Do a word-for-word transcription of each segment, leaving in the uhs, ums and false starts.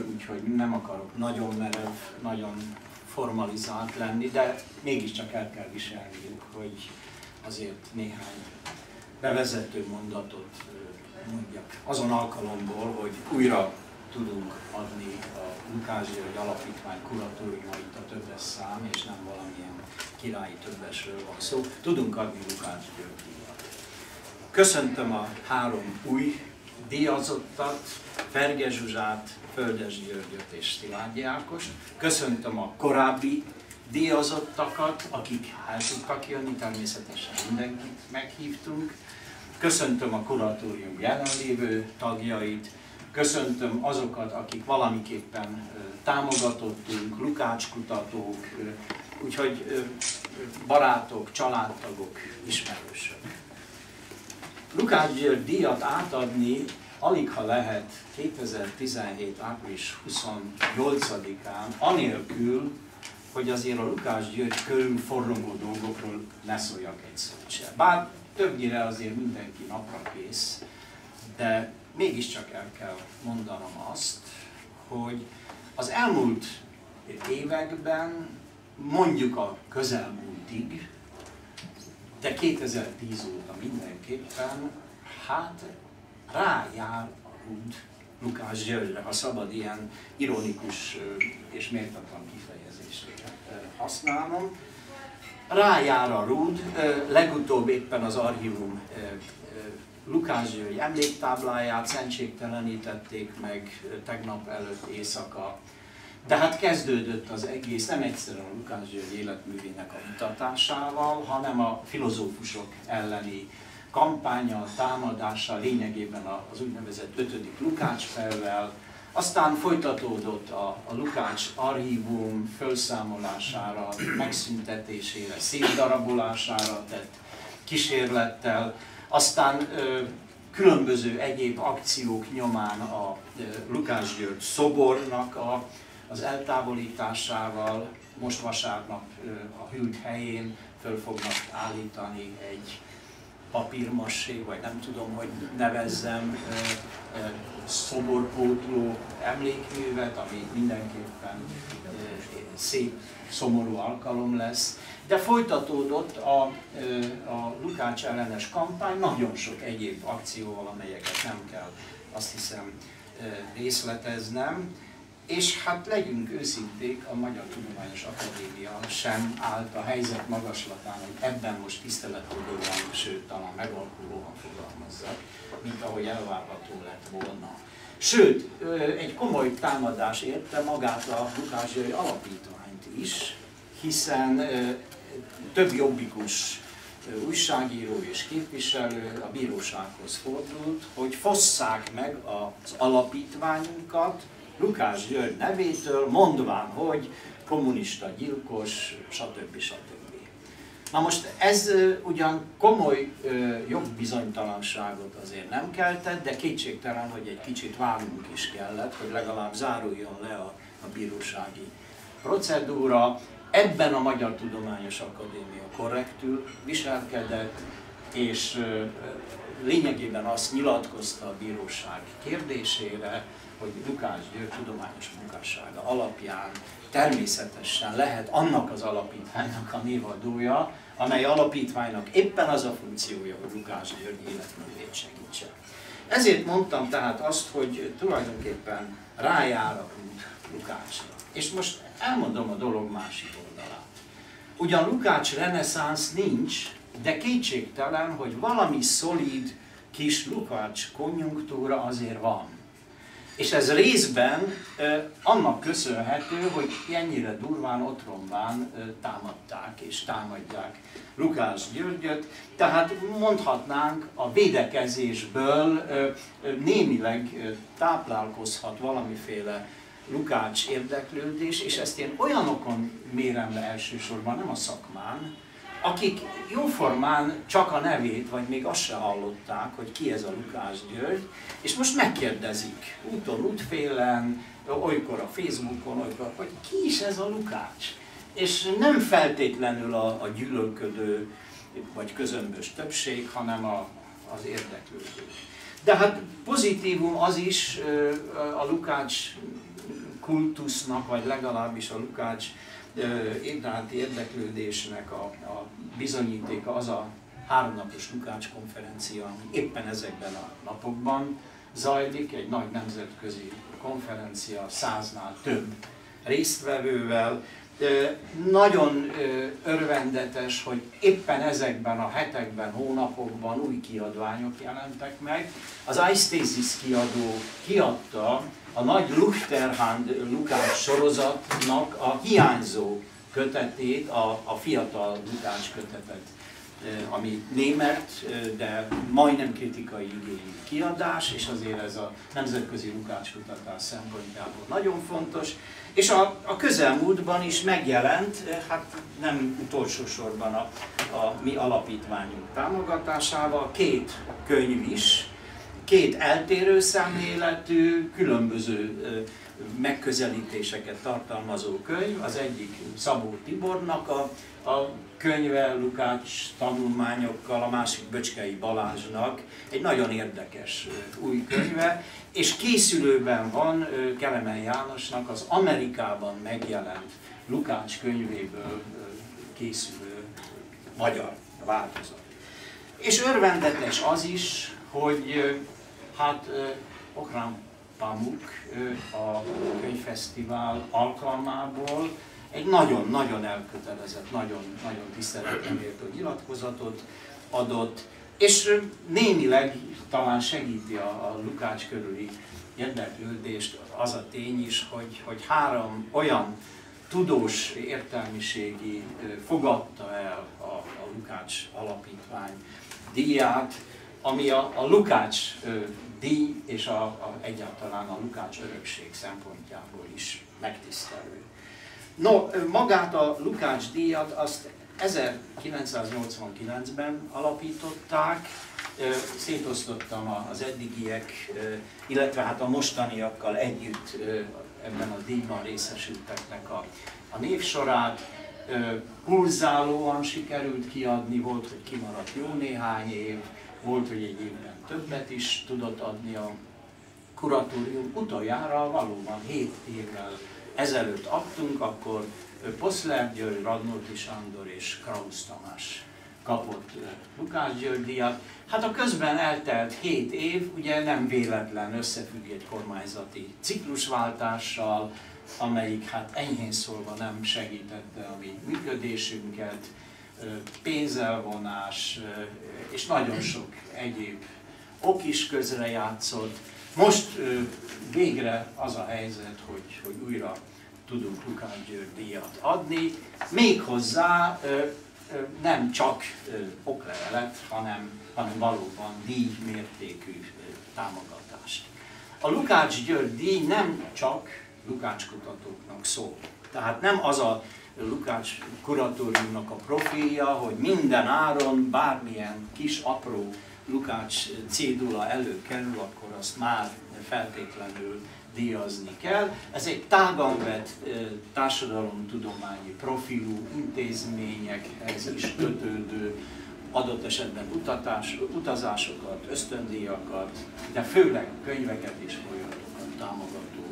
úgyhogy nem akarok nagyon merev, nagyon formalizált lenni, de mégiscsak el kell viselniük, hogy azért néhány bevezető mondatot mondjak. Azon alkalomból, hogy újra tudunk adni a Lukács György Alapítvány kuratóriumait a többes szám, és nem valamilyen királyi többesről van szó, tudunk adni Lukács György díjat. Köszöntöm a három új díjazottat, Ferge Zsuzsát, Földes Györgyöt és Szilágyi Ákost. Köszöntöm a korábbi díjazottakat, akik el tudtak jönni, természetesen mindenkit meghívtunk. Köszöntöm a kuratórium jelenlévő tagjait, köszöntöm azokat, akik valamiképpen támogatottunk, Lukács kutatók, úgyhogy barátok, családtagok, ismerősök. Lukács György díjat átadni alig ha lehet kétezer-tizenhét. április huszonnyolcadikán, anélkül, hogy azért a Lukács György körül forrongó dolgokról ne szóljak egy szót sem. Bár többnyire azért mindenki napra kész, de mégiscsak el kell mondanom azt, hogy az elmúlt években, mondjuk a közelmúltig, de kétezer-tíz óta mindenképpen, hát rájár a rúd Lukács Györgyre, ha szabad ilyen ironikus és méltatlan kifejezést használnom. Rájár a rúd, legutóbb éppen az archívum Lukács György emléktábláját szentségtelenítették meg tegnap előtt éjszaka. De hát kezdődött az egész nem egyszerűen a Lukács György életművének a vitatásával, hanem a filozófusok elleni kampánnyal, támadással, lényegében az úgynevezett ötödik Lukács felvel. Aztán folytatódott a, a Lukács archívum felszámolására, megszüntetésére, szétdarabolására tett kísérlettel. Aztán ö, különböző egyéb akciók nyomán a ö, Lukács György szobornak a, az eltávolításával, most vasárnap ö, a Hűlt helyén föl fognak állítani egy papírmassé, vagy nem tudom, hogy nevezzem, ö, ö, szoborpótló emlékművet, ami mindenképpen ö, szép, szomorú alkalom lesz. De folytatódott a, a Lukács ellenes kampány nagyon sok egyéb akcióval, amelyeket nem kell, azt hiszem, részleteznem. És hát legyünk őszinték, a Magyar Tudományos Akadémia sem állt a helyzet magaslatán, hogy ebben most tisztelettudóan, sőt talán megalkulóan fogalmazzak, mint ahogy elvárható lett volna. Sőt, egy komoly támadás érte magát a Lukács György Alapítványt is, hiszen több jobbikus újságíró és képviselő a bírósághoz fordult, hogy fosszák meg az alapítványunkat Lukács György nevétől, mondván, hogy kommunista gyilkos, stb. stb. Na most ez ugyan komoly jogbizonytalanságot azért nem keltett, de kétségtelen, hogy egy kicsit várnunk is kellett, hogy legalább záruljon le a, a bírósági procedúra. Ebben a Magyar Tudományos Akadémia korrektül viselkedett, és lényegében azt nyilatkozta a bíróság kérdésére, hogy Lukács György tudományos munkássága alapján természetesen lehet annak az alapítványnak a névadója, amely alapítványnak éppen az a funkciója, hogy Lukács György életművét segítse. Ezért mondtam tehát azt, hogy tulajdonképpen rájár a rúd Lukácsra. És most elmondom a dolog másik oldalát. Ugyan Lukács reneszánsz nincs, de kétségtelen, hogy valami szolíd kis Lukács konjunktúra azért van. És ez részben eh, annak köszönhető, hogy ennyire durván, otromván eh, támadták és támadják Lukács Györgyöt. Tehát mondhatnánk, a védekezésből eh, némileg eh, táplálkozhat valamiféle Lukács érdeklődés, és ezt én olyanokon mérem le elsősorban, nem a szakmán, akik jóformán csak a nevét, vagy még azt se hallották, hogy ki ez a Lukács György, és most megkérdezik úton, útfélen, olykor a Facebookon, olykor, hogy ki is ez a Lukács. És nem feltétlenül a, a gyűlölködő vagy közömbös többség, hanem a, az érdeklődő. De hát pozitívum az is a Lukács kultusznak, vagy legalábbis a Lukács iránti érdeklődésnek a, a bizonyítéka az a háromnapos Lukács konferencia, ami éppen ezekben a napokban zajlik, egy nagy nemzetközi konferencia, száznál több résztvevővel. Nagyon örvendetes, hogy éppen ezekben a hetekben, hónapokban új kiadványok jelentek meg. Az iStasis kiadó kiadta a nagy Luchterhand Lukács sorozatnak a hiányzó kötetét, a, a fiatal Lukács kötetet, ami német, de majdnem kritikai igényű kiadás, és azért ez a nemzetközi Lukács kutatás szempontjából nagyon fontos. És a, a közelmúltban is megjelent, hát nem utolsó sorban a, a mi alapítványunk támogatásával, két könyv is, két eltérő szemléletű, különböző megközelítéseket tartalmazó könyv. Az egyik Szabó Tibornak a, a könyve Lukács tanulmányokkal, a másik Böcskei Balázsnak egy nagyon érdekes új könyve, és készülőben van Kelemen Jánosnak az Amerikában megjelent Lukács könyvéből készülő magyar változat. És örvendetes az is, hogy hát Okrán Pamuk a könyvfesztivál alkalmából egy nagyon-nagyon elkötelezett, nagyon-nagyon tiszteletre méltó nyilatkozatot adott, és némileg talán segíti a, a Lukács körüli érdeklődést az a tény is, hogy, hogy három olyan tudós értelmiségi fogadta el a, a Lukács Alapítvány díját, ami a, a Lukács díj és a, a, egyáltalán a Lukács örökség szempontjából is megtisztelő. No, magát a Lukács díjat azt ezerkilencszáznyolcvankilencben alapították, szétosztottam az eddigiek, illetve hát a mostaniakkal együtt ebben a díjban részesülteknek a, a névsorát. Pulzálóan sikerült kiadni, volt, hogy kimaradt jó néhány év, volt, hogy egy évben többet is tudott adni a kuratórium. Utoljára valóban hét évvel ezelőtt adtunk, akkor Poszler György, Radnóti Sándor és Krausz Tamás kapott Lukács György díjat. Hát a közben eltelt hét év, ugye nem véletlen összefügg egy kormányzati ciklusváltással, amelyik hát enyhén szólva nem segítette a mi működésünket, pénzelvonás és nagyon sok egyéb ok is közrejátszott. Most végre az a helyzet, hogy, hogy újra tudunk Lukács György díjat adni, méghozzá nem csak oklevelet, hanem, hanem valóban díj mértékű támogatást. A Lukács György díj nem csak Lukács kutatóknak szól. Tehát nem az a Lukács kuratóriumnak a profilja, hogy minden áron bármilyen kis apró Lukács cédula előkerül, akkor azt már feltétlenül díjazni kell. Ez egy tágan vett társadalomtudományi profilú intézményekhez is kötődő, adott esetben utatás, utazásokat, ösztöndíjakat, de főleg könyveket és folyamatokat támogató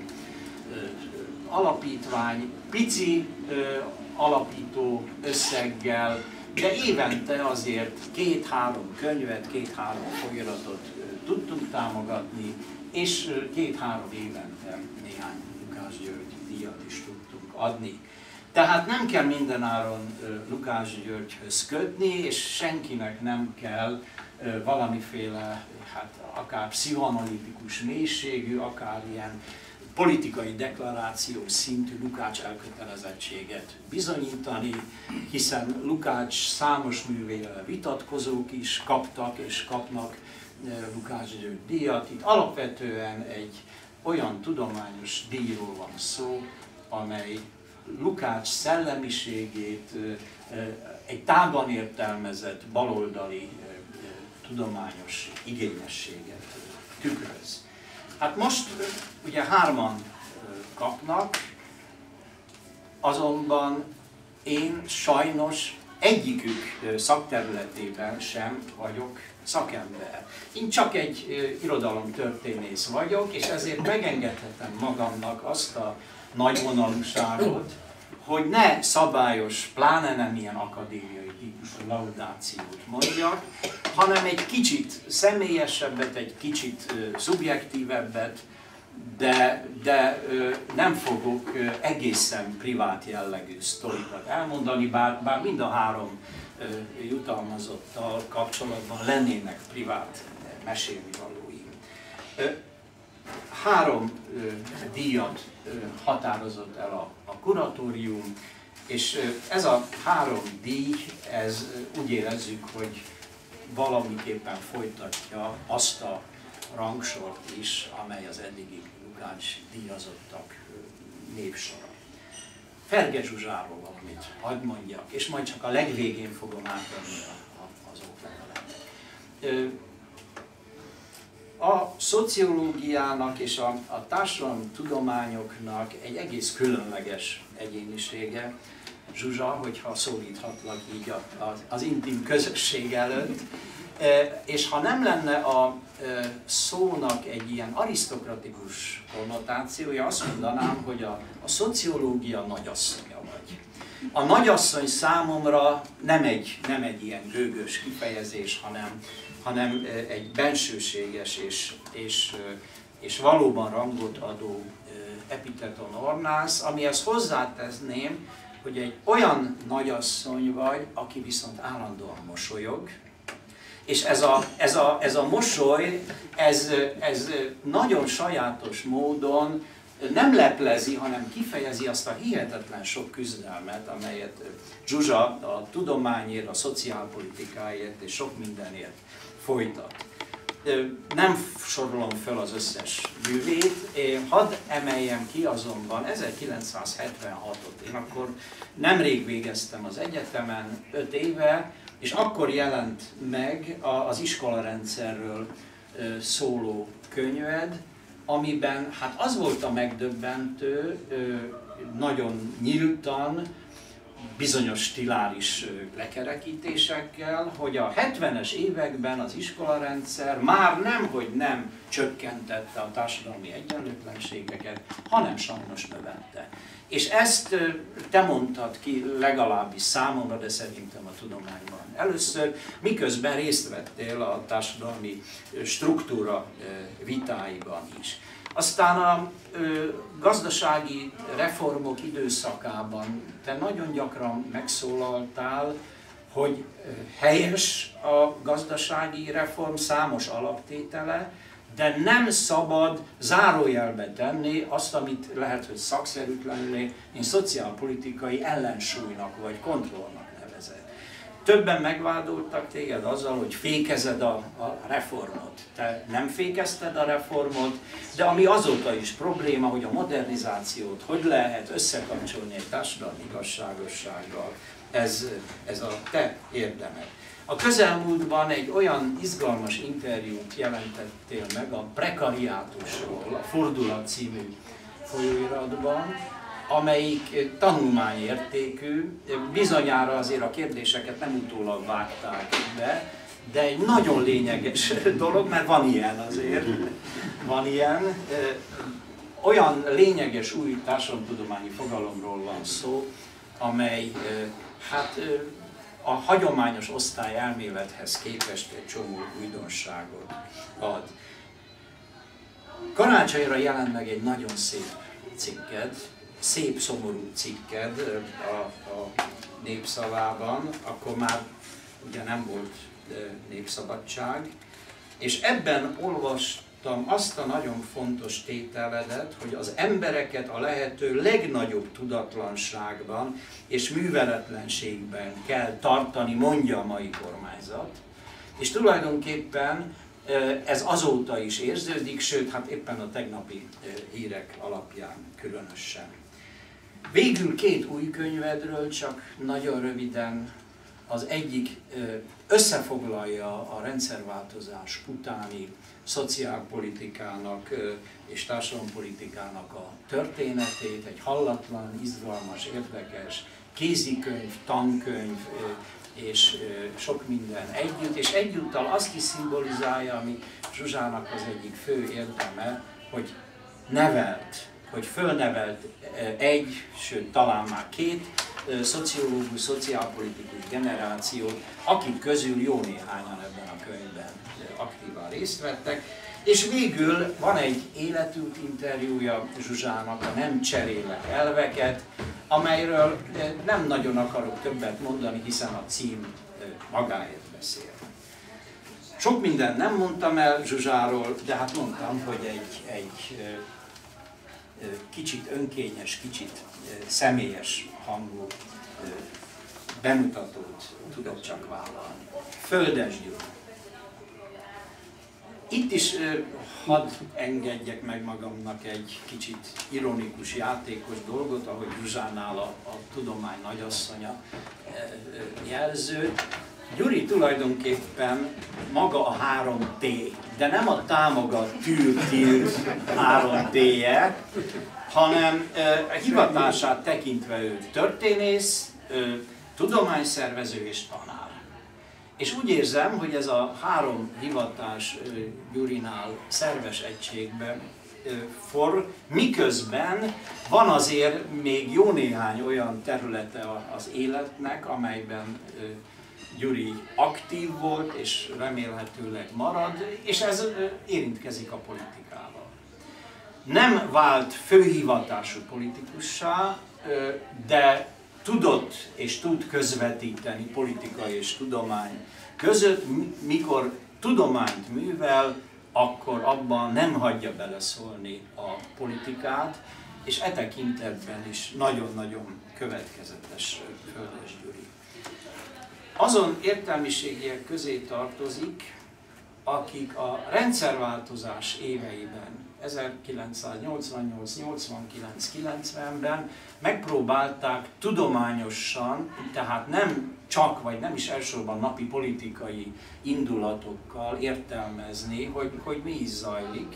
alapítvány, pici alapító összeggel, de évente azért két-három könyvet, két-három folyamatot tudtunk támogatni, és két-három évente néhány Lukács György díjat is tudtunk adni. Tehát nem kell mindenáron Lukács Györgyhöz kötni, és senkinek nem kell valamiféle, hát akár pszichoanalitikus mélységű, akár ilyen politikai deklarációs szintű Lukács elkötelezettséget bizonyítani, hiszen Lukács számos művével vitatkozók is kaptak és kapnak Lukács György díjat. Itt alapvetően egy olyan tudományos díjról van szó, amely Lukács szellemiségét, egy tágan értelmezett baloldali tudományos igényességet tükröz. Hát most ugye hárman kapnak, azonban én sajnos egyikük szakterületében sem vagyok szakember. Én csak egy irodalomtörténész vagyok, és ezért megengedhetem magamnak azt a nagyvonalúságot, hogy ne szabályos, pláne nem ilyen akadémiai típusú laudációt mondjak, hanem egy kicsit személyesebbet, egy kicsit szubjektívebbet, de, de nem fogok egészen privát jellegű sztorikat elmondani, bár, bár mind a három jutalmazottal kapcsolatban lennének privát mesélnivalóim. Három díjat határozott el a, a kuratórium, és ez a három díj, ez úgy érezzük, hogy valamiképpen folytatja azt a rangsort is, amely az eddigi Lukács díjazottak névsora. Ferge Zsuzsáról valamit hadd mondjak, és majd csak a legvégén fogom átadni az oklevelet. A szociológiának és a, a társadalomtudományoknak egy egész különleges egyénisége Zsuzsa, hogyha szólíthatlak így a, a, az intim közösség előtt. E, és ha nem lenne a e, szónak egy ilyen arisztokratikus konnotációja, azt mondanám, hogy a, a szociológia nagyasszonya vagy. A nagyasszony számomra nem egy, nem egy ilyen gőgös kifejezés, hanem, hanem egy bensőséges és, és, és valóban rangot adó epiteton ornász, amihez hozzátenném, hogy egy olyan nagyasszony vagy, aki viszont állandóan mosolyog, és ez a, ez a, ez a mosoly, ez, ez nagyon sajátos módon nem leplezi, hanem kifejezi azt a hihetetlen sok küzdelmet, amelyet Zsuzsa a tudományért, a szociálpolitikáért és sok mindenért folytat. Nem sorolom fel az összes művét, hadd emeljem ki azonban ezerkilencszázhetvenhatot. Én akkor nemrég végeztem az egyetemen, öt éve, és akkor jelent meg az iskolarendszerről szóló könyved, amiben hát az volt a megdöbbentő, nagyon nyíltan, bizonyos stiláris lekerekítésekkel, hogy a hetvenes években az iskolarendszer már nem, hogy nem csökkentette a társadalmi egyenlőtlenségeket, hanem sajnos növelte. És ezt te mondtad ki legalábbis számomra, de szerintem a tudományban először, miközben részt vettél a társadalmi struktúra vitáiban is. Aztán a ö, gazdasági reformok időszakában te nagyon gyakran megszólaltál, hogy helyes a gazdasági reform számos alaptétele, de nem szabad zárójelbe tenni azt, amit lehet, hogy szakszerűtlenné, én szociálpolitikai ellensúlynak vagy kontrollnak nevezek. Többen megvádoltak téged azzal, hogy fékezed a, a reformot. Te nem fékezted a reformot, de ami azóta is probléma, hogy a modernizációt hogy lehet összekapcsolni egy társadalmi igazságossággal, ez, ez a te érdemed. A közelmúltban egy olyan izgalmas interjút jelentettél meg a Prekariátusról, a Fordulat című folyóiratban, amelyik tanulmányértékű, bizonyára azért a kérdéseket nem utólag vágták be, de egy nagyon lényeges dolog, mert van ilyen azért, van ilyen. Olyan lényeges új társadalomtudományi fogalomról van szó, amely hát a hagyományos osztályelmélethez képest egy csomó újdonságot ad. Karácsonyra jelent meg egy nagyon szép cikked, szép szomorú cikked a, a Népszavában, akkor már ugye nem volt népszabadság, és ebben olvastam azt a nagyon fontos tételedet, hogy az embereket a lehető legnagyobb tudatlanságban és műveletlenségben kell tartani, mondja a mai kormányzat, és tulajdonképpen ez azóta is érződik, sőt, hát éppen a tegnapi hírek alapján különösen. Végül két új könyvedről csak nagyon röviden. Az egyik összefoglalja a rendszerváltozás utáni szociálpolitikának és társadalompolitikának a történetét, egy hallatlan, izgalmas, érdekes kézikönyv, tankönyv, és sok minden együtt, és egyúttal azt is szimbolizálja, ami Zsuzsának az egyik fő érdeme, hogy nevelt, hogy fölnevelt egy, sőt talán már két szociológus, szociálpolitikus generációt, akik közül jó néhányan ebben a könyvben aktívan részt vettek. És végül van egy életút interjúja Zsuzsának, a Nem cserélek elveket, amelyről nem nagyon akarok többet mondani, hiszen a cím magáért beszél. Sok mindent nem mondtam el Zsuzsáról, de hát mondtam, hogy egy, egy kicsit önkényes, kicsit személyes hangú bemutatót tudok csak vállalni. Földes Gyuri. Itt is hadd engedjek meg magamnak egy kicsit ironikus, játékos dolgot, ahogy Zsuzsánál a, a tudomány nagyasszonya jelző. Gyuri tulajdonképpen maga a három té, de nem a támogat tűr-tír három té-je, hanem a hivatását tekintve ő történész, tudományszervező és tanár. És úgy érzem, hogy ez a három hivatás Gyurinál szerves egységben forr, miközben van azért még jó néhány olyan területe az életnek, amelyben Gyuri aktív volt, és remélhetőleg marad, és ez érintkezik a politikával. Nem vált főhivatású politikussá, de tudott és tud közvetíteni politika és tudomány között, mikor tudományt művel, akkor abban nem hagyja beleszólni a politikát, és e tekintetben is nagyon-nagyon következetes Földes Gyuri. Azon értelmiségiek közé tartozik, akik a rendszerváltozás éveiben, ezerkilencszáznyolcvannyolc nyolcvankilenc kilencvenben megpróbálták tudományosan, tehát nem csak, vagy nem is elsősorban napi politikai indulatokkal értelmezni, hogy, hogy mi is zajlik.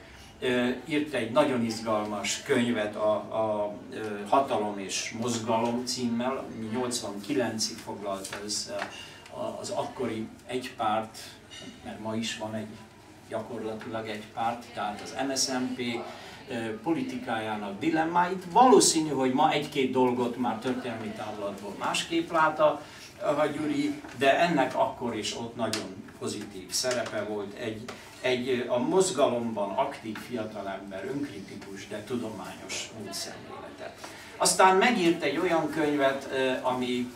Írt egy nagyon izgalmas könyvet a, a Hatalom és mozgalom címmel, ami nyolcvankilencig foglalta össze az akkori egypárt, mert ma is van egy gyakorlatilag egy párt, tehát az em es zé em pé politikájának dilemmáit. Valószínű, hogy ma egy-két dolgot már történelmi távlatból másképp lát a Gyuri, de ennek akkor is ott nagyon pozitív szerepe volt. Egy, egy a mozgalomban aktív fiatalember, önkritikus, de tudományos útszemlélete. Aztán megírt egy olyan könyvet, ami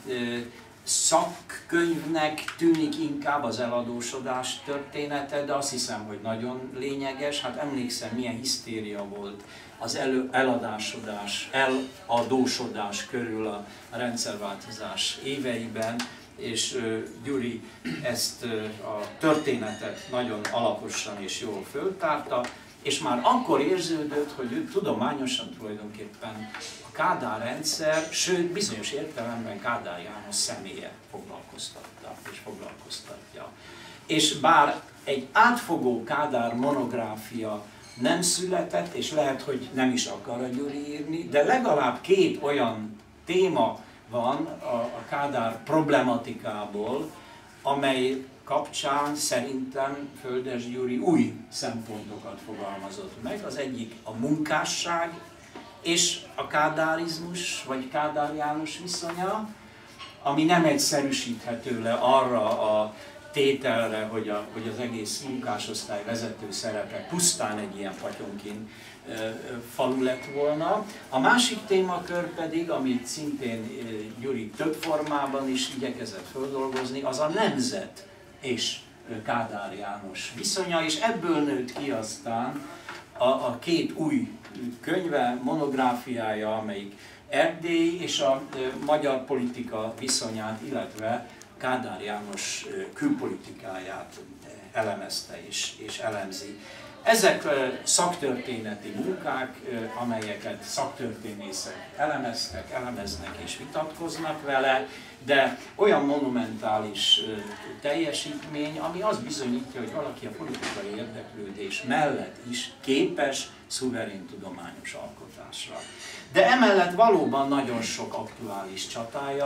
szakkönyvnek tűnik inkább, az eladósodás története, de azt hiszem, hogy nagyon lényeges. Hát emlékszem, milyen hisztéria volt az elő, eladásodás, eladósodás körül a rendszerváltozás éveiben, és Gyuri ezt a történetet nagyon alaposan és jól föltárta, és már akkor érződött, hogy ő tudományosan tulajdonképpen a Kádár rendszer, sőt bizonyos értelemben Kádár János személye foglalkoztatta és foglalkoztatja. És bár egy átfogó Kádár monográfia nem született, és lehet, hogy nem is akar a Gyuri írni, de legalább két olyan téma van a, a Kádár problematikából, amely kapcsán szerintem Földes Gyuri új szempontokat fogalmazott meg. Az egyik a munkásság és a kádárizmus, vagy Kádár János viszonya, ami nem egyszerűsíthető le arra a tételre, hogy, a, hogy az egész munkásosztály vezető szerepe pusztán egy ilyen patyonkin falu lett volna. A másik témakör pedig, amit szintén Gyuri több formában is igyekezett földolgozni, az a nemzet és Kádár János viszonya, és ebből nőtt ki aztán a, a két új könyve, monográfiája, amelyik Erdély és a magyar politika viszonyát, illetve Kádár János külpolitikáját elemezte és, és elemzi. Ezek szaktörténeti munkák, amelyeket szaktörténészek elemeztek, elemeznek és vitatkoznak vele, de olyan monumentális teljesítmény, ami azt bizonyítja, hogy valaki a politikai érdeklődés mellett is képes szuverén tudományos alkotásra. De emellett valóban nagyon sok aktuális csatája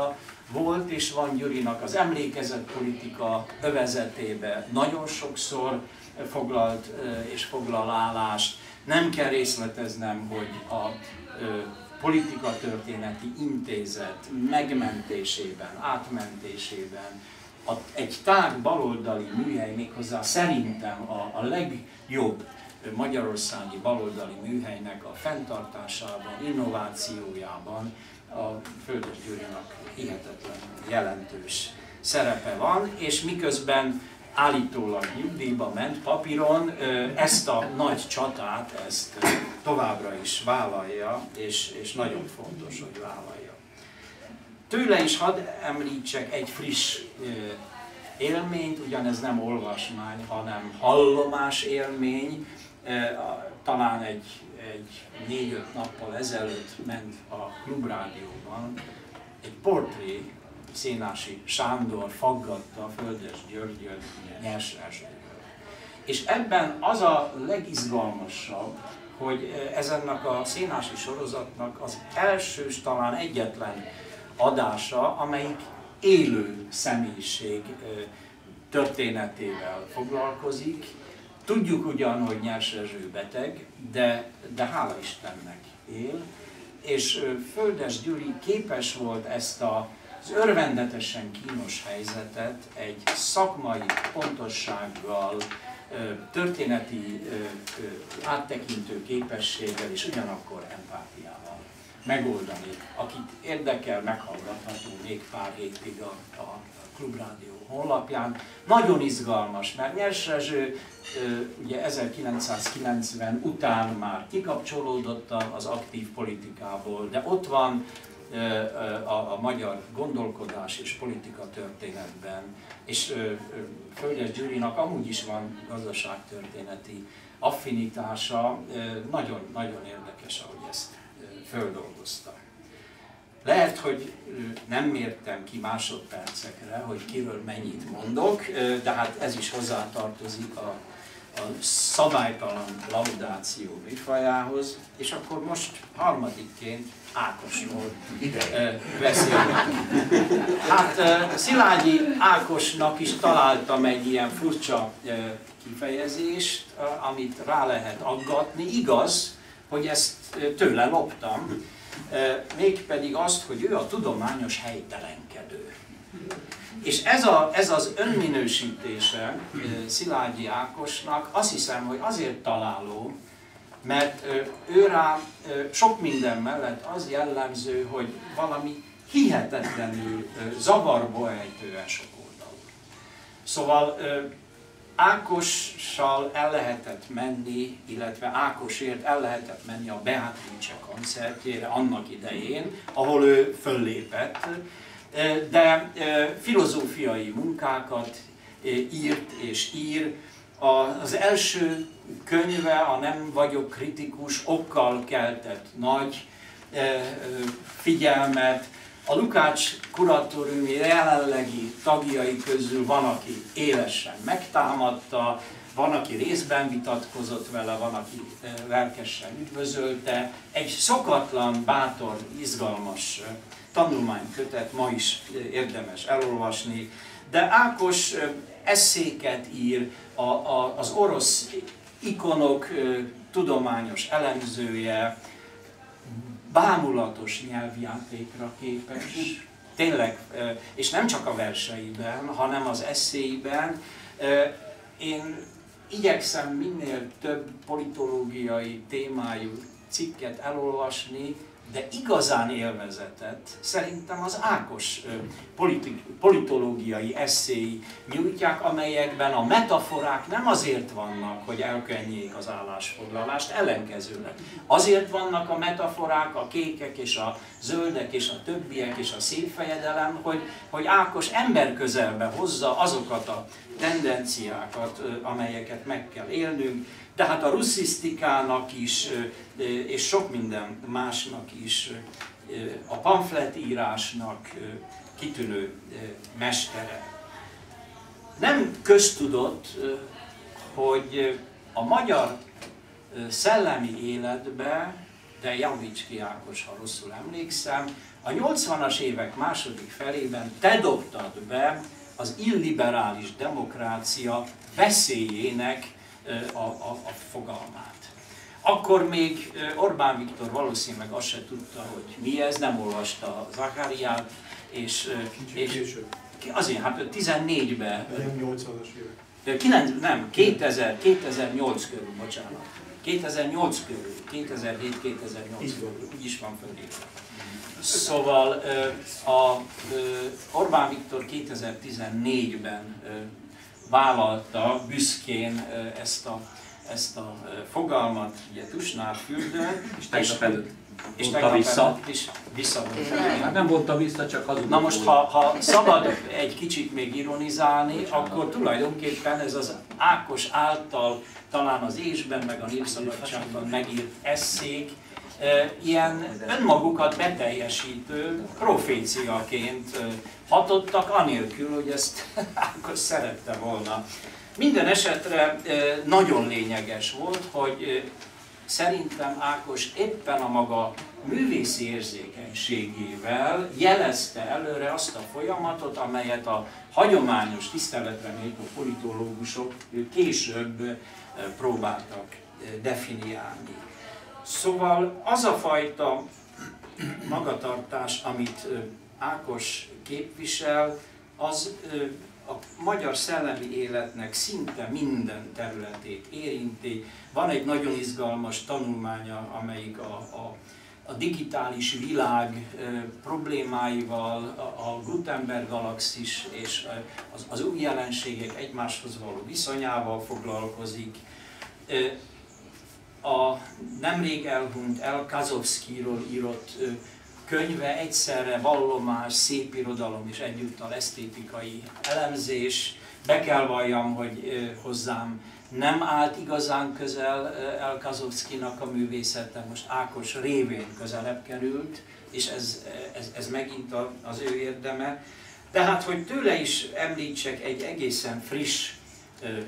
volt és van Gyurinak az emlékezetpolitika övezetébe nagyon sokszor foglalt és foglal állást. Nem kell részleteznem, hogy a Politikatörténeti Intézet megmentésében, átmentésében a, egy tár baloldali műhely, méghozzá szerintem a, a legjobb magyarországi baloldali műhelynek a fenntartásában, innovációjában a Földes Gyurinak hihetetlen jelentős szerepe van, és miközben állítólag nyugdíjba ment papíron, ezt a nagy csatát, ezt továbbra is vállalja, és, és nagyon fontos, hogy vállalja. Tőle is hadd említsek egy friss élményt, ugyanez nem olvasmány, hanem hallomás élmény. Talán egy, egy négy-öt nappal ezelőtt ment a Klubrádióban egy portré, Szénási Sándor faggatta Földes Györgyöt Nyers Erzséből. És ebben az a legizgalmasabb, hogy ezennek a szénási sorozatnak az első, talán egyetlen adása, amelyik élő személyiség történetével foglalkozik. Tudjuk ugyan, hogy Nyers Erzső beteg, de, de hála Istennek él, és Földes Gyuri képes volt ezt a az örvendetesen kínos helyzetet egy szakmai pontossággal, történeti áttekintő képességgel és ugyanakkor empátiával megoldani. Akit érdekel, meghallgatható még pár hétig a, a Klubrádió honlapján. Nagyon izgalmas, mert Nyers Erzső ugye ezerkilencszázkilencven után már kikapcsolódott az aktív politikából, de ott van A, a magyar gondolkodás és politika történetben, és Földes Gyurinak amúgy is van gazdaságtörténeti affinitása, nagyon-nagyon érdekes, ahogy ezt földolgozta. Lehet, hogy nem mértem ki másodpercekre, hogy kiről mennyit mondok, de hát ez is hozzátartozik a, a szabálytalan laudáció műfajához, és akkor most harmadikként Ákosról beszélünk. Hát Szilágyi Ákosnak is találtam egy ilyen furcsa kifejezést, amit rá lehet aggatni. Igaz, hogy ezt tőle loptam, mégpedig azt, hogy ő a tudományos helytelenkedő. És ez, a, ez az önminősítése Szilágyi Ákosnak azt hiszem, hogy azért találó, mert ő rá sok minden mellett az jellemző, hogy valami hihetetlenül zavarba ejtően sokoldalú. Szóval Ákossal el lehetett menni, illetve Ákosért el lehetett menni a Beatrice koncertjére annak idején, ahol ő föllépett, de filozófiai munkákat írt és ír. Az első könyve, a Nem vagyok kritikus, okkal keltett nagy figyelmet. A Lukács kuratóriumi jelenlegi tagjai közül van, aki élesen megtámadta, van, aki részben vitatkozott vele, van, aki lelkesen üdvözölte. Egy szokatlan, bátor, izgalmas tanulmánykötet ma is érdemes elolvasni, de Ákos esszéket ír, a, a, az orosz ikonok tudományos elemzője, bámulatos nyelvjátékra képes, tényleg, és nem csak a verseiben, hanem az esszéiben. Én igyekszem minél több politológiai témájú cikket elolvasni, de igazán élvezetet szerintem az Ákos politi politológiai esszéi nyújtják, amelyekben a metaforák nem azért vannak, hogy elkönnyék az állásfoglalást, ellenkezőleg. Azért vannak a metaforák, a kékek és a zöldek és a többiek és a szélfejedelem, hogy, hogy Ákos emberközelbe hozza azokat a tendenciákat, amelyeket meg kell élnünk, de hát a russzisztikának is, és sok minden másnak is, a pamfletírásnak kitűnő mestere. Nem köztudott, hogy a magyar szellemi életbe de javíts ki Ákos, ha rosszul emlékszem, a nyolcvanas évek második felében te dobtad be az illiberális demokrácia veszélyének a, a, a fogalmát. Akkor még Orbán Viktor valószínűleg azt se tudta, hogy mi ez, nem olvasta Zachariát, és, és azért, hát tizennégyben... Nem nyolcvanas évek. Nem, kétezer, kétezer-nyolc körül, bocsánat. kétezer-nyolc körül, kétezer-hét kétezer-nyolc körül, úgy is van fölírva. Szóval a Orbán Viktor kétezer-tizennégyben vállalta büszkén ezt a, ezt a fogalmat, ugye Tusnádfürdőn, és tegnap előtt és vonta vissza. is visszavonta. Hát nem vonta vissza, csak az. Na most, ha, ha szabad egy kicsit még ironizálni, akkor tulajdonképpen ez az Ákos által talán az Ésben, meg a Népszabadságban megírt esszék, ilyen önmagukat beteljesítő proféciaként hatottak, anélkül, hogy ezt Ákos szerette volna. Minden esetre nagyon lényeges volt, hogy szerintem Ákos éppen a maga művészi érzékenységével jelezte előre azt a folyamatot, amelyet a hagyományos tiszteletre méltó politológusok később próbáltak definiálni. Szóval az a fajta magatartás, amit Ákos képvisel, az a magyar szellemi életnek szinte minden területét érinti. Van egy nagyon izgalmas tanulmánya, amelyik a, a, a digitális világ problémáival, a Gutenberg galaxis és az, az új jelenségek egymáshoz való viszonyával foglalkozik. A nemrég elhunyt El Kazovszkiról írott könyve egyszerre vallomás, szépirodalom és egyúttal esztétikai elemzés. Be kell valljam, hogy hozzám nem állt igazán közel El Kazovszkinak a művészete, most Ákos révén közelebb került, és ez, ez, ez megint az ő érdeme. Tehát, hogy tőle is említsek egy egészen friss ö, ö,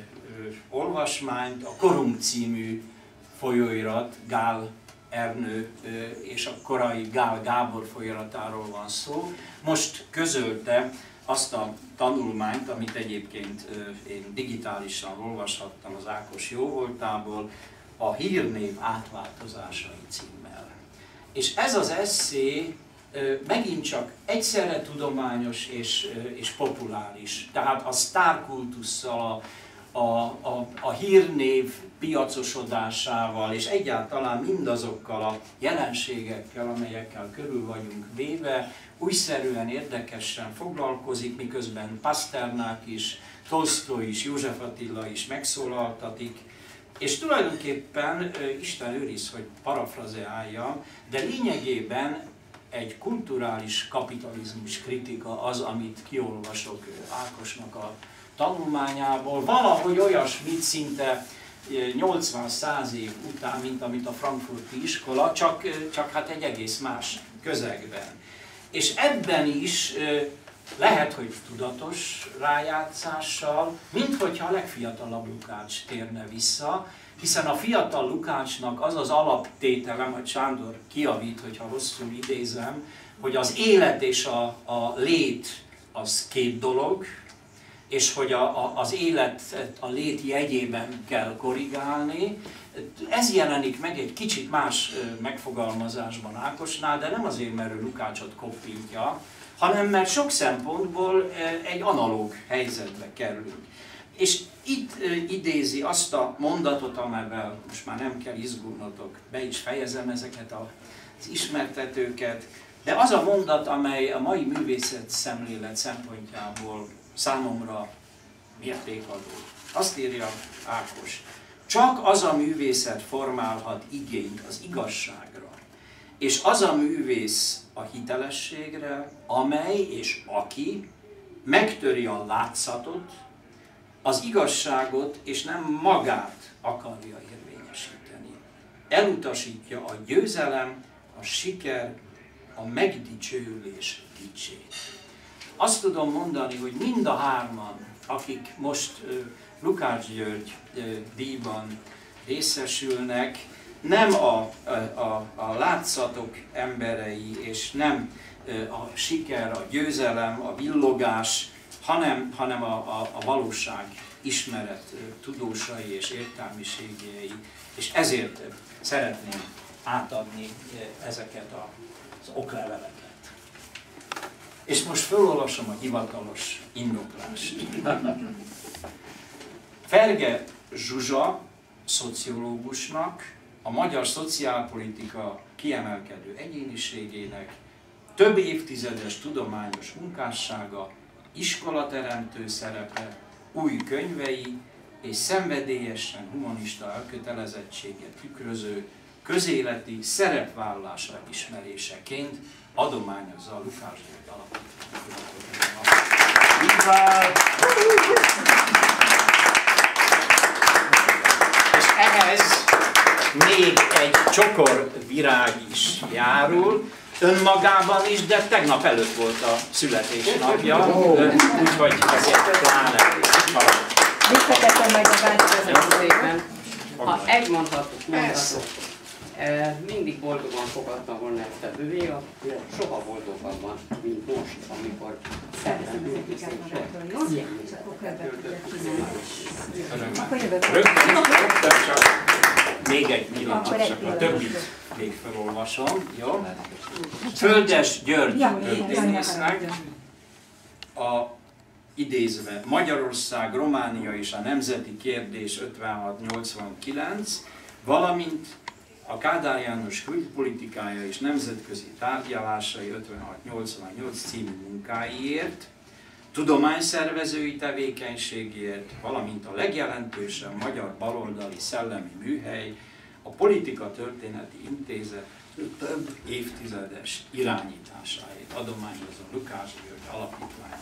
olvasmányt, a Korunk című folyóirat, Gál Ernő és a korai Gál Gábor folyóiratáról van szó. Most közölte azt a tanulmányt, amit egyébként én digitálisan olvashattam az Ákos jóvoltából, a Hírnév átváltozásai címmel. És ez az esszé megint csak egyszerre tudományos és, és populáris. Tehát a sztárkultusszal, a, a, a, a hírnév piacosodásával, és egyáltalán mindazokkal a jelenségekkel, amelyekkel körül vagyunk véve, újszerűen, érdekesen foglalkozik, miközben Pasternák is, Tolsztoj is, József Attila is megszólaltatik, és tulajdonképpen Isten őriz, hogy parafrazeáljam, de lényegében egy kulturális kapitalizmus kritika az, amit kiolvasok Ákosnak a tanulmányából, valahogy olyasmit szinte nyolcvan-száz év után, mint amit a frankfurti iskola, csak, csak hát egy egész más közegben. És ebben is lehet, hogy tudatos rájátszással, minthogyha a legfiatalabb Lukács térne vissza, hiszen a fiatal Lukácsnak az az alaptétele, majd Sándor kijavít, hogyha rosszul idézem, hogy az élet és a, a lét az két dolog, és hogy a, a, az élet a lét jegyében kell korrigálni. Ez jelenik meg egy kicsit más megfogalmazásban Ákosnál, de nem azért, mert ő Lukácsot koppintja, hanem mert sok szempontból egy analóg helyzetbe kerülünk. És itt idézi azt a mondatot, amelyben most már nem kell izgulnotok, be is fejezem ezeket az ismertetőket, de az a mondat, amely a mai művészet szemlélet szempontjából számomra mértékadó. Azt írja Ákos: csak az a művészet formálhat igényt az igazságra, és az a művész a hitelességre, amely és aki megtöri a látszatot, az igazságot és nem magát akarja érvényesíteni. Elutasítja a győzelem, a siker, a megdicsőülés dicsét. Azt tudom mondani, hogy mind a hárman, akik most uh, Lukács György uh, díjban részesülnek, nem a, a, a látszatok emberei, és nem a siker, a győzelem, a villogás, hanem, hanem a, a, a valóság ismeret tudósai és értelmiségei, és ezért szeretném átadni ezeket az okleveleket. És most felolvasom a hivatalos indoklást. Ferge Zsuzsa szociológusnak, a magyar szociálpolitika kiemelkedő egyéniségének több évtizedes tudományos munkássága, iskolateremtő szerepe, új könyvei és szenvedélyesen humanista elkötelezettséget tükröző közéleti szerepvállalása ismeréseként adományozza a Lukács György Alapítvány. És ehhez még egy csokor virág is járul, önmagában is, de tegnap előtt volt a születésnapja, úgyhogy ezért pláne halad. Visszatettem meg a változatban. Ha egy mondatot mondatok, mindig boldogan fogadtam volna ezt a bővégat, soha boldogabban, mint most, amikor szeretném még egy pillanat, csak a többit még felolvasom. Jó? Földes György történésznek a idézve Magyarország, Románia és a nemzeti kérdés ötvenhat nyolcvankilenc, valamint a Kádár János külpolitikája és nemzetközi tárgyalásai ötvenhat nyolcvannyolc című munkáiért, tudományszervezői tevékenységért, valamint a legjelentősebb magyar baloldali szellemi műhely, a Politika Történeti Intézet több évtizedes irányításáért adományozza Lukács György Alapítvány.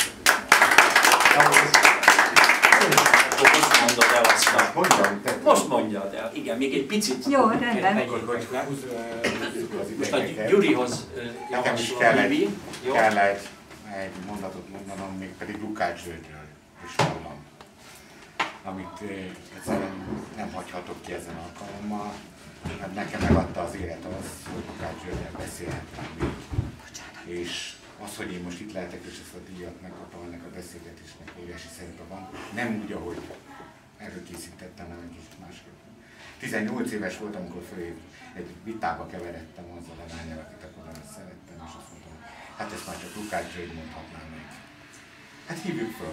Most mondod el azt. Most mondjad el. Igen, még egy picit. Jó, rendben. Most a Gyurihoz javaslom. Kell egy, egy mondatot mondanom, mégpedig Lukács Györgyről és rólam, amit egyszerűen nem hagyhatok ki ezen alkalommal, mert nekem megadta az élet az, hogy Lukács Györgyel beszélhettem még. És az, hogy én most itt lehetek, és ezt a díjat megkaptam, ennek a beszélgetésnek óriási szerepe van. Nem úgy, ahogy erről készítettem, hanem egy kicsit másképpen. tizennyolc éves voltam, amikor föl egy vitába keveredtem azzal a lányal, akit akkor nem szerettem, és azt mondtam, hát ezt már csak Lukács György mondhatná meg. Hát hívjuk föl.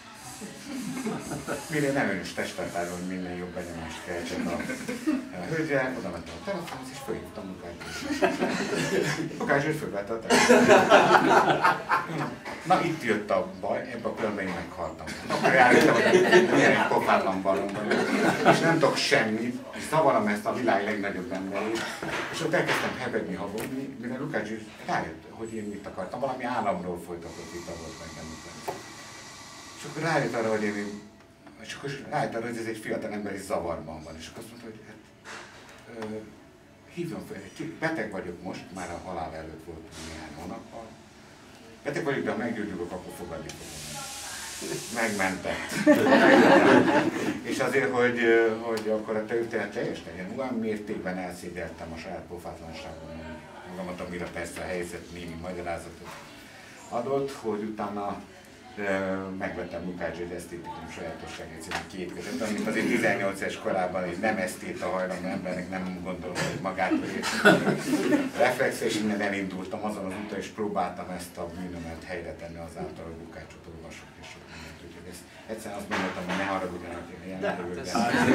Minél nem önös testtartáról, hogy minél jobb benyomást keltsen a, a hölgyre, oda mentem a telefonhoz, és fölhívtam Lukács György. Lukács György fölvette a telefon. Na itt jött a baj, ebbe a körben én meghaltam. Akkor rájöttem, hogy milyen egy pofátlan balon vagyok, és nem tudok semmit, és zavarom ezt a világ legnagyobb emberét, és ott elkezdtem hebegni, habogni, mire Lukács György rájött, hogy én mit akartam, valami államról folytatott vita volt nekem. És akkor rájött arra, hogy én, és akkor rájött arra, hogy ez egy fiatal ember és zavarban van. És akkor azt mondta, hogy hát, ö, hívjon fel, beteg vagyok most, már a halál előtt volt néhány hónappal. Beteg vagyok, de ha meggyógyulok, akkor fogadni fogom. Megmentett. És azért, hogy, hogy akkor a történet teljes legyen, olyan mértékben elszégyeltem a saját pofátlanságomon magamat, amire persze a helyzet némi magyarázatot adott, hogy utána megvettem Lukács György esztétikum sajátosságát, szóval két között, amit azért tizennyolc éves korában egy nem esztéta hajlamú embernek nem gondolom, hogy magától reflexre, és innen elindultam azon az úton, és próbáltam ezt a bűnömet helyre tenni azáltal, hogy Lukácsot olvasok, és sok mindent. Úgyhogy ezt egyszerűen azt gondoltam, hogy ne haragudjanak, én jelenlegőben.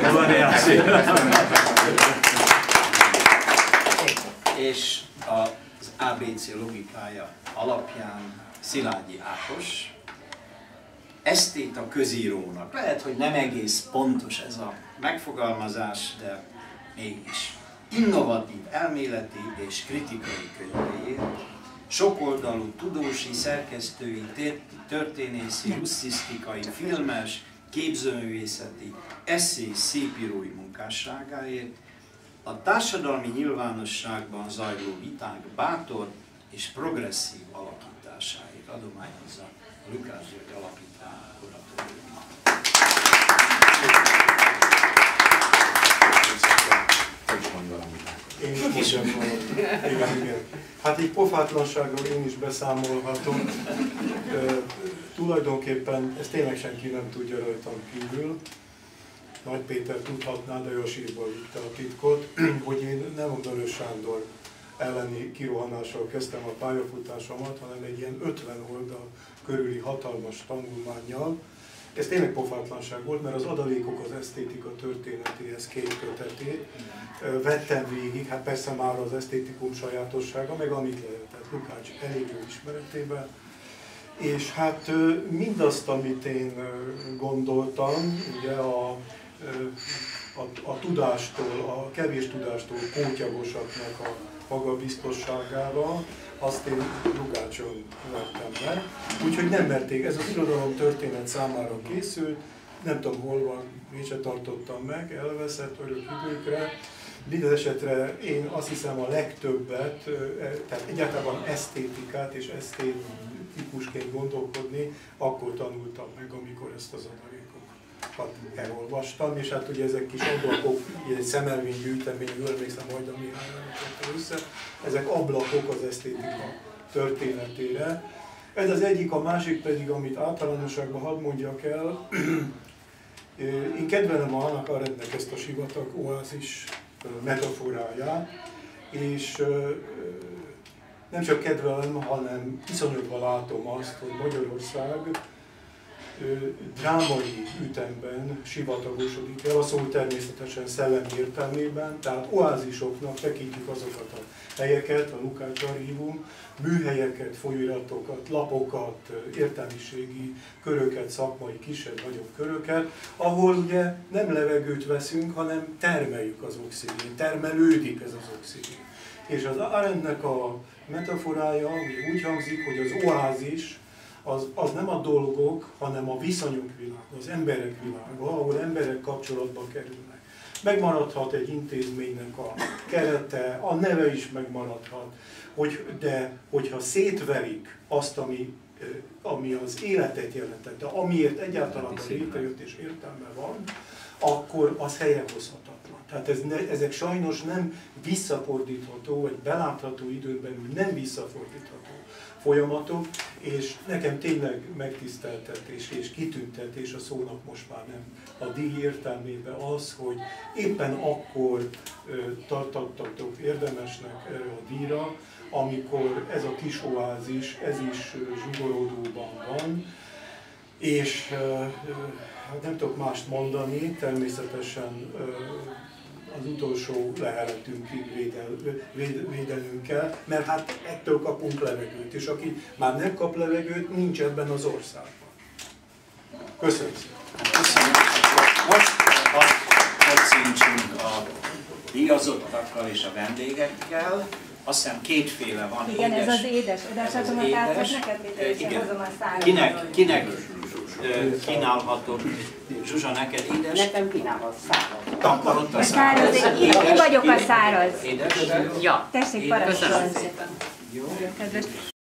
És az á bé cé logikája alapján Szilágyi Ákos, esztéta közírónak. Lehet, hogy nem egész pontos ez a megfogalmazás, de mégis innovatív elméleti és kritikai könyveiért, sokoldalú tudósi, szerkesztői, történészi, russzisztikai, filmes, képzőművészeti, esszé szépírói munkásságáért, a társadalmi nyilvánosságban zajló viták bátor és progresszív alakításáért adományozza a Lukács György Alapítvány kuratóriuma. És Én is mondjam valamit. Igen, igen. Hát így pofátlanságról én is beszámolhatok. E, tulajdonképpen ezt tényleg senki nem tudja rajtam kívül. Nagy Péter tudhatná, de ő a sírból vitte a titkot, hogy én nem a Vörös Sándor elleni kirohanással kezdtem a pályafutásomat, hanem egy ilyen ötven oldal körüli hatalmas tanulmánnyal. Ez tényleg pofátlanság volt, mert az Adalékok az esztétika történetéhez két kötetét vettem végig, hát persze már az esztétikum sajátossága, meg amit lehetett Lukács elégő ismeretében. És hát mindazt, amit én gondoltam, ugye a, a, a tudástól, a kevés tudástól kótyagosaknak a magabiztosságával, azt én Lukácson vettem meg. Úgyhogy nem merték, ez az irodalom történet számára készült, nem tudom hol van, én sem tartottam meg, elveszett örök időkre. Minden esetre én azt hiszem a legtöbbet, tehát egyáltalán esztétikát és esztétikusként gondolkodni, akkor tanultam meg, amikor ezt az adalékokat elolvastam, és hát ugye ezek kis ablakok, egy szemelvénygyűjteményből, emlékszem, majd a Mihályra tette össze, ezek ablakok az esztétika történetére. Ez az egyik, a másik pedig, amit általánosságban hadd mondjak el, én kedvelem a Hannah Arendtnek ezt a sivatag oázis metaforáját, és nem csak kedvelem, hanem iszonyodva látom azt, hogy Magyarország drámai ütemben sivatagosodik el, a szó természetesen szellemi értelmében, tehát oázisoknak tekintjük azokat a helyeket, a Lukács archívum, műhelyeket, folyóiratokat, lapokat, értelmiségi köröket, szakmai kisebb-nagyobb köröket, ahol ugye nem levegőt veszünk, hanem termeljük az oxigént, termelődik ez az oxigén. És az Arendtnek a metaforája ugye úgy hangzik, hogy az oázis az, az nem a dolgok, hanem a viszonyok világa, az emberek világa, ahol emberek kapcsolatba kerülnek. Megmaradhat egy intézménynek a kerete, a neve is megmaradhat, hogy, de hogyha szétverik azt, ami, ami az életet jelentette, amiért egyáltalán létrejött és értelme van, akkor az helyrehozhatatlan. Tehát ez ne, ezek sajnos nem visszafordítható, vagy belátható időn belül nem visszafordítható folyamatok, és nekem tényleg megtiszteltetés és kitüntetés a szónak most már nem a díj értelmében az, hogy éppen akkor tartottatok érdemesnek erre a díjra, amikor ez a kis oázis, ez is zsugorodóban van, és hát nem tudok mást mondani, természetesen az utolsó leheletünkig védel, véd, védenünk kell, mert hát ettől kapunk levegőt, és aki már nem kap levegőt, nincs ebben az országban. Köszönöm szépen! Köszönjük. Most kocsincsunk a díjazottakkal és a vendégekkel. Azt hiszem kétféle van. Igen, édes, ez az édes. Adását édes. átad neked, és Igen. hozom a szárat. Kinek, kinek kínálhatok? Zsuzsa, neked édes? Nekem kínálhat száraz. Akkor ott a A száraz, száraz. én, én vagyok a száraz. Édes? Ja. Tessék, Köszönöm parancsolj. szépen. Jó. Kedves.